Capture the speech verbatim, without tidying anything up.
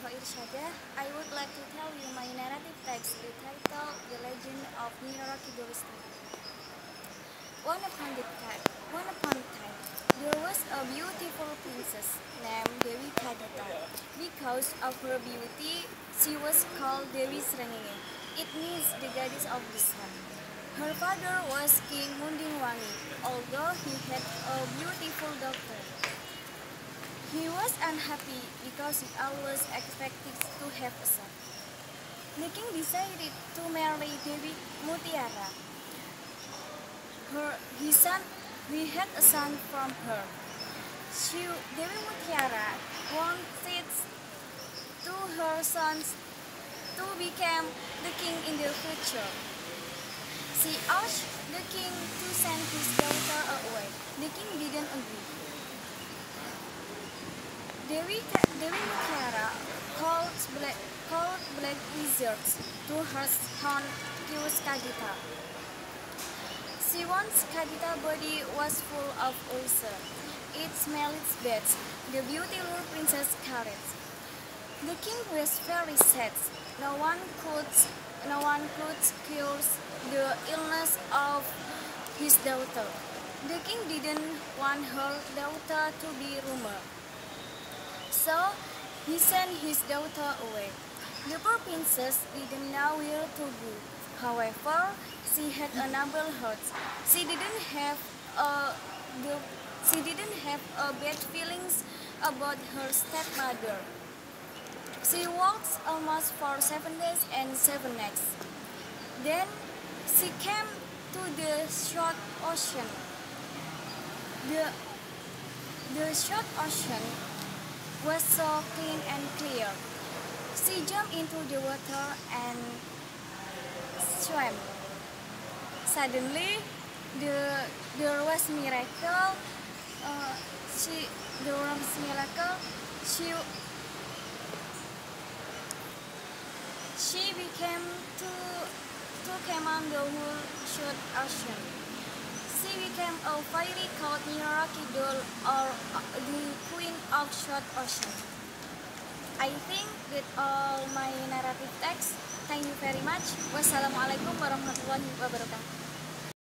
Irsyadah, I would like to tell you my narrative text, the title, The Legend of Kidul. One upon the time, one upon a time, there was a beautiful princess named Dewi Kadata. Because of her beauty, she was called Dewi Srengenge. It means the goddess of the sun. Her father was King Mundingwangi, although he had a beautiful daughter. He was unhappy because he always expected to have a son. The king decided to marry Dewi Mutiara. Her, his son, we had a son from her. She, Dewi Mutiara wanted to her sons to become the king in the future. She asked the king to send his daughter away. The king didn't agree. Dewi, Dewi Mutiara called black, called black wizards to her son Kius Kadita. She once Kadita's body was full of ulcer. It smelled bad. The beautiful princess carried. The king was very sad. No one could, no one could cure the illness of his daughter. The king didn't want her daughter to be rumored. So, he sent his daughter away. The poor princess didn't know where to go. However, she had a noble heart. She didn't have a the, she didn't have a bad feelings about her stepmother. She walked almost for seven days and seven nights. Then she came to the short ocean. The the short ocean was so clean and clear. She jumped into the water and swam. Suddenly, the there was miracle. Uh, she there was miracle. She she became to to command the whole short ocean. She became a fairy called Kidul, or the Queen of Short Ocean. I think that all my narrative text. Thank you very much. Wassalamualaikum warahmatullahi wabarakatuh.